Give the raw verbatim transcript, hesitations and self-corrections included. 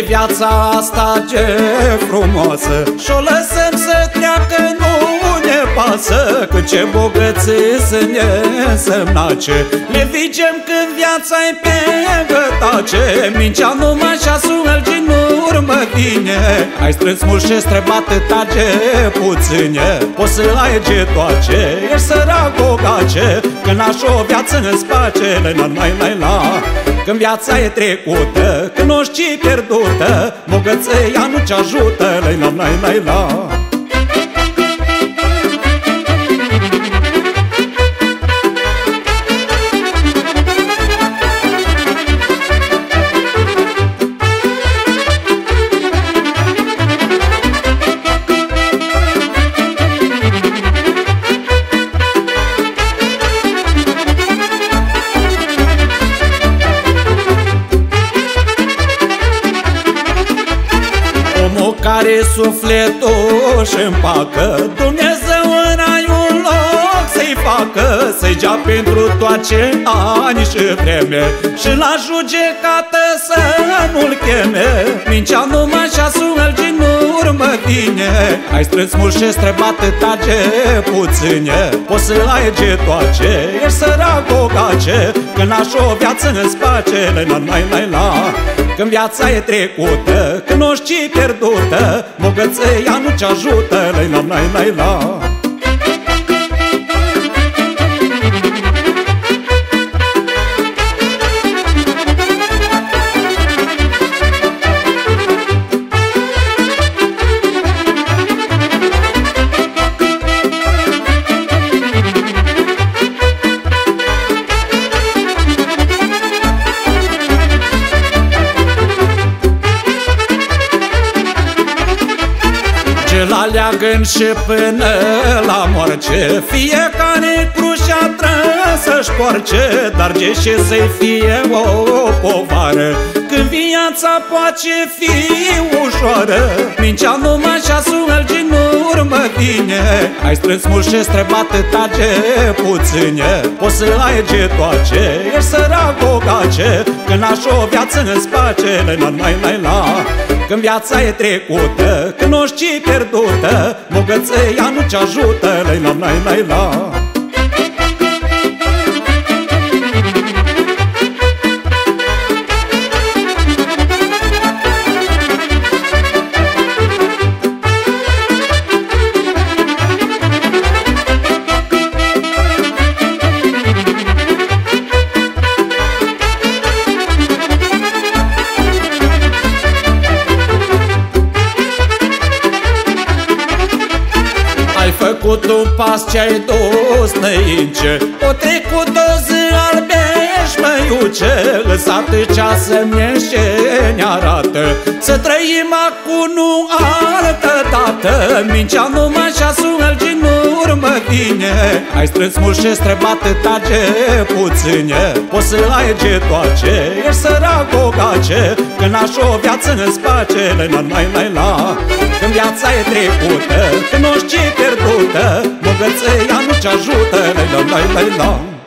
viața asta ce frumoasă și-o lăsăm să treacă, nu ne pasă, că ce bogății să ne semnace. Le vigem când viața-i pe gătace, mincea numai și-asul din urmă tine. Ai strâns mult și-ți trebuie atâta ce puține, poți să ai ce toace, ești sărac bogace, că n-aș o viață în space. La-la-la-la, când viața e trecută, când o știi pierdută, bogăția nu ce ajută. La-la-la-la-la. Care sufletul își împacă, Dumnezeu în raiul loc să-i facă, să-i gea pentru toate ani și vreme, și la judecată să nu-l cheme. Mincea numai și-asul din urmă tine. Ai strâns mult și-ți trebuie atâta ce puține, poți să ai ce toace, ești sărac bogace, că n-aș o viață în space. La-la-la-la, când viața e trecută, când o știi pierdută, bogăția nu ce ajută. La-la-la-la-la. La leagăn și până la moarce, fiecare crucea trebuie să-și poarce, dar ce și să-i fie o povară, când viața poate fi ușoară. Mincea numai și-asul din urmă tine. Ai strâns mult și-ți trebuie atâta ce puține, poți să ai ce toace, ești sărac bogace, că n-aș o viață în space. La-la-la-la, când viața e trecută, când o știi pierdută, bogăția nu ce ajută. La-la-la-la-la. Ai făcut un pas ce-ai dus năince, o trecut o zi albești măiuce, lăsat ceasă-mi și ne arată să trăim acum nu altă dată. Mincea numai și-asul din urmă tine. Ai strâns mult și-ți trebuie atâta ce puține, poți să ai ce toace, ești sărac bogace, că n-aș o viață în space. La-la-la-la, când viața e trecută, când o știi pierdută, bogăția nu ce ajută. La-la-la-la.